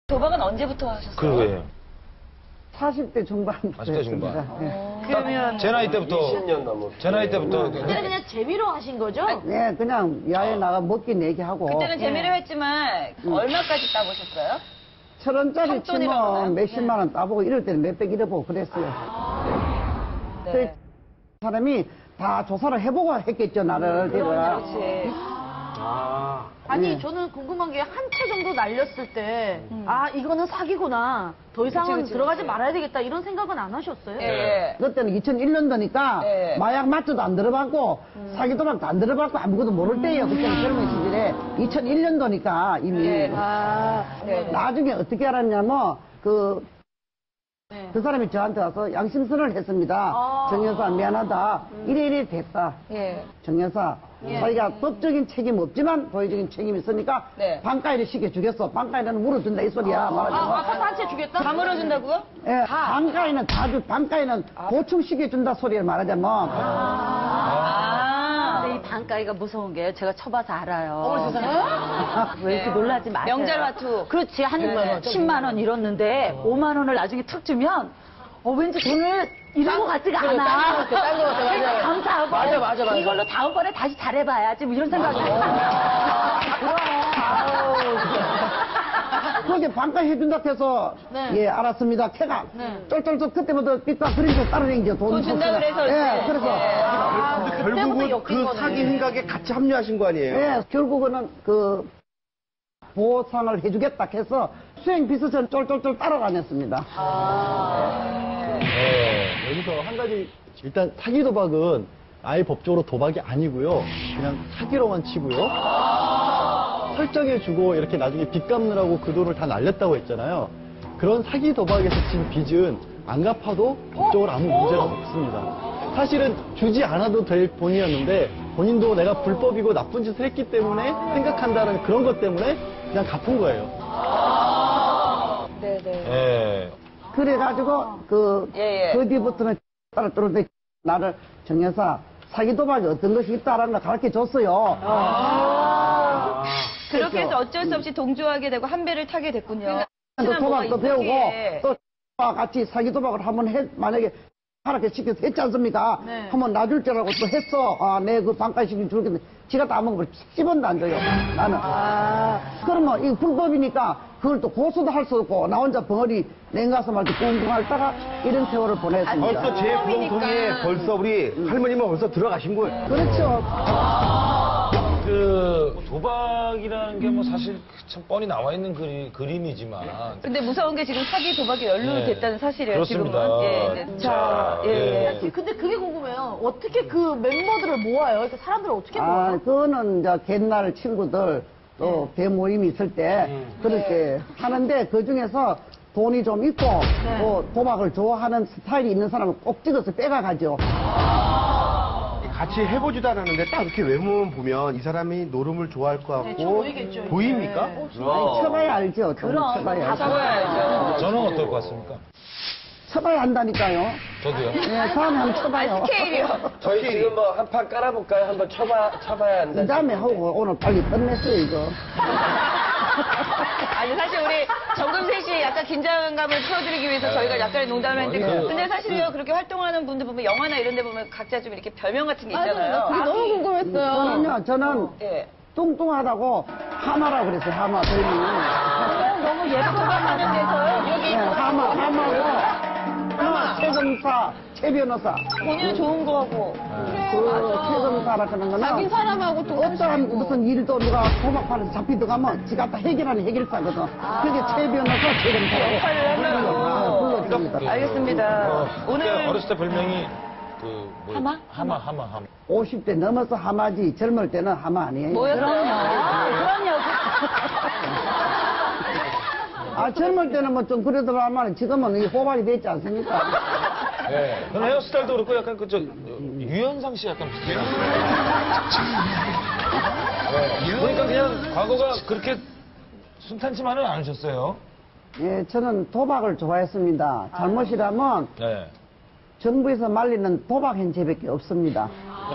도박은 언제부터 하셨어요? 그러게요. 40대 중반부터 40대 중반. 했습니다. 예. 그러면 제 나이 때부터. 20년 넘었어요. 제 나이 때부터. 그때는 그냥 재미로 하신 거죠? 예, 그냥 야외 나가 먹기 내기 하고. 그때는 재미로 했지만 얼마까지 따보셨어요? 1,000원짜리 청돈이라고 치면 하나요? 몇십만 원 따보고 이럴 때는 몇백 잃어보고 그랬어요. 네. 그 사람이 다 조사를 해보고 했겠죠, 나를. 그렇지. 아니 예. 저는 궁금한 게 한 채 정도 날렸을 때 아 이거는 사기구나 더 이상은 그치, 들어가지 그치. 말아야 되겠다 이런 생각은 안 하셨어요? 예. 그때는 2001년도니까 네. 마약 마트도 안 들어봤고 사기 도박도 안 들어봤고 아무것도 모를 때예요. 그때는 젊은 시절에 2001년도니까 이미. 네. 네. 나중에 어떻게 알았냐면 그 사람이 저한테 와서 양심선언을 했습니다. 정 여사 미안하다. 이래 됐다. 예. 정 여사 자기가 법적인 책임 없지만 도의적인 책임이 있으니까 네. 반가이를 시켜주겠어. 반가이는 물어준다 이 소리야. 말하자면. 아파트 한 채 주겠다? 다 물어준다고요? 예, 반가이는 반가이는 보충시켜준다 소리를 말하자면. 근데 이 단가위가 무서운 게 제가 쳐봐서 알아요. 왜 이렇게 놀라지 마세요. 명절화투. 그렇지. 한 10만 원 잃었는데 5만 원을 나중에 툭 주면 왠지 돈을 잃은 것 같지가 않아. 그래서 감사하고 이걸로 다음번에 다시 잘해봐야지 뭐 이런 생각이 그렇게 반가 해준다 해서 예 알았습니다. 걔가 쫄쫄쫄 그때부터 삐까 그림자 따라다니죠. 돈 준다 그래서 예 이제. 그래서 근데 결국은 그 사기 행각에 같이 합류하신 거 아니에요? 예 결국은 그 보상을 해주겠다 해서 수행 비서처럼 쫄쫄쫄 따라다녔습니다. 여기서 한 가지 일단 사기 도박은 아예 법적으로 도박이 아니고요. 그냥 사기로만 치고요. 설정해주고 이렇게 나중에 빚 갚느라고 그 돈을 다 날렸다고 했잖아요. 그런 사기 도박에서 친 빚은 안 갚아도 법적으로 아무 문제가 없습니다. 사실은 주지 않아도 될 돈이었는데 본인도 내가 불법이고 나쁜 짓을 했기 때문에 생각한다는 그런 것 때문에 그냥 갚은 거예요. 네네. 예. 그래가지고 그 뒤부터는 따라 들어오는데 나를 정 여사 사기 도박이 어떤 것이 있다라는 걸 가르쳐 줬어요. 그렇게 해서 어쩔 수 없이 동조하게 되고 한 배를 타게 됐군요. 또 도박도 배우고 이상하게. 또 같이 사기 도박을 한번 만약에 하락해 시켜서 했지 않습니까? 한번 놔줄 줄 알고 또 했어. 내 그 반값 시켜 줄겠는데 지가 다 먹은 걸 10원도 안 줘요. 나는. 그러면 이거 불법이니까 그걸 또 고소도 할 수 없고 나 혼자 벙어리 냉가서 말도 꽁꽁 앓다가 이런 세월을 보냈습니다. 벌써 제 부엉통에 벌써 우리 할머님은 벌써 들어가신 거예요. 그렇죠. 그 도박이라는 게 뭐 사실 참 뻔히 나와 있는 그림이지만. 근데 무서운 게 지금 사기 도박이 연루됐다는 사실이에요, 그렇습니다. 지금은. 예, 이제. 자, 예. 근데 그게 궁금해요. 어떻게 그 멤버들을 모아요? 이렇게 사람들을 어떻게 모아요? 그거는 이제 옛날 친구들 또 대모임이 있을 때 그렇게 하는데 그 중에서 돈이 좀 있고 또 도박을 좋아하는 스타일이 있는 사람을 꼭 찍어서 빼가가죠. 같이 해보지도 않았는데 딱 이렇게 외모만 보면 이 사람이 노름을 좋아할 것 같고 보이겠죠, 이게. 보입니까? 아니, 쳐봐야 알죠. 쳐봐야 알죠. 쳐봐야죠. 저는 어떨 것 같습니까? 쳐봐야 한다니까요. 저도요. 예, 다음에 한번 쳐봐요. 스케일이요. 저희 지금 뭐 한 판 깔아볼까요? 한번 쳐봐야 한다. 그 다음에 하고 오늘 빨리 끝냈어요, 이거. 아니, 사실 우리 정금세 씨 약간 긴장감을 풀어드리기 위해서 저희가 약간의 농담을 했는데, 근데 사실요, 그렇게 활동하는 분들 보면 영화나 이런 데 보면 각자 좀 이렇게 별명 같은 게 있잖아요. 그게 너무 궁금했어요. 저는 예. 뚱뚱하다고 하마라고 그랬어요, 하마. 별명이. 너무 예쁘다는 데서요. 여기 하마고. 최검사, 최 변호사. 본인은 좋은 거고. 최검사라 그러는 거는. 자기 사람하고 또 어떠한 무슨 일도 누가 도박판에서 잡히다 가면 지가 다 해결하는 해결사거든. 그게 최 변호사, 최검사라고. 역할을 하려고. 불러줍니다. 알겠습니다. 오늘 오늘 어렸을 때 별명이 뭐 하마? 하마. 50대 넘어서 하마지, 젊을 때는 하마 아니에요. 뭐였어요? 젊을 때는 뭐 좀 그래도 하면 지금은 이 호발이 됐지 않습니까? 예. 그럼 헤어스타일도 그렇고 약간 유현상 씨 약간 비슷해요. 보니까 그냥 과거가 그렇게 순탄치만은 않으셨어요. 예, 저는 도박을 좋아했습니다. 잘못이라면 네. 정부에서 말리는 도박 행제밖에 없습니다.